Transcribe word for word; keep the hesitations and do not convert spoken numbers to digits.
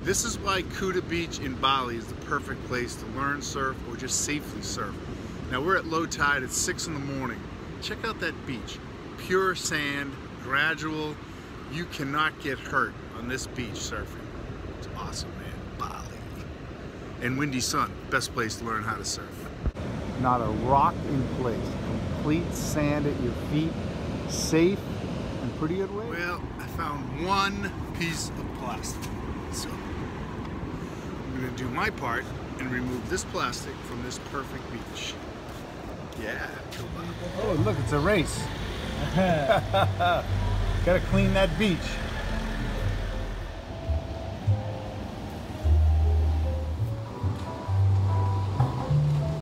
This is why Kuta Beach in Bali is the perfect place to learn surf or just safely surf. Now we're at low tide, it's six in the morning. Check out that beach. Pure sand, gradual. You cannot get hurt on this beach surfing. It's awesome, man. Bali. And windy sun, best place to learn how to surf. Not a rock in place. Complete sand at your feet. Safe and pretty good way. Well, I found one piece of plastic. So I'm gonna do my part and remove this plastic from this perfect beach. Yeah. Oh, look, it's a race. Gotta clean that beach.